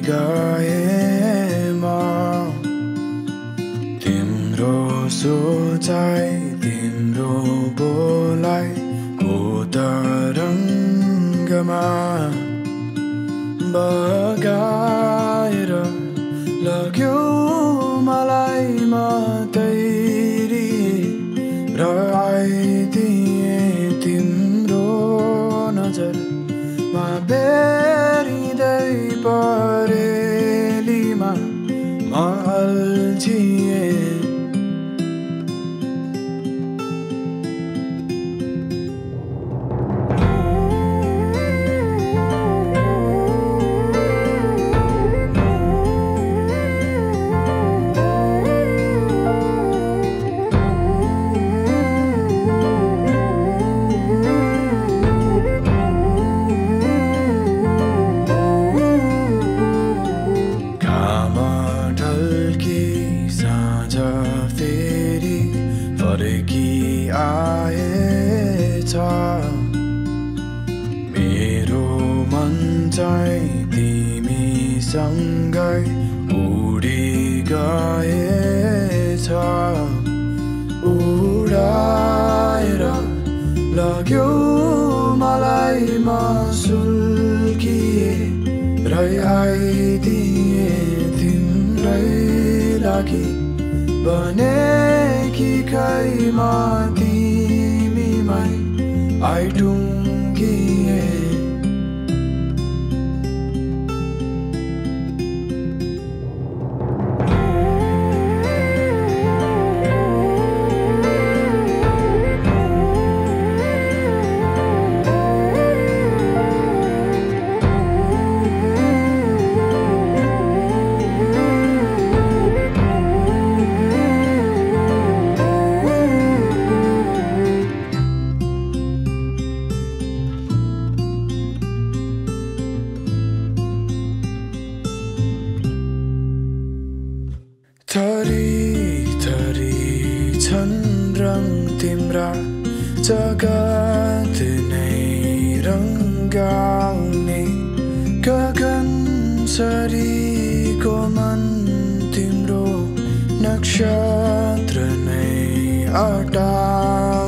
गएमा तिम्रो सोचाइ तिम्रो बोलाइ को तरङ्गमा बगाएर लग्यो मलाई मतैरी र आइदिए तिम्रो नजरमा बेरिँदै परेलीमा म अल्झिए फर्की आएछ मेरो मन चाहिँ तिमीसँगै उडी गएछ उडाएर लग्यो मलाई म सुल्किए र आइदिए तिम्रै लागि बनेकी खैमा तिमीमै आइटुङ्गिए थरी थरी छन् रङ तिम्रा जगत नै रङ्गाउने गगन सरीको मन तिम्रो नक्षत्र नै अटा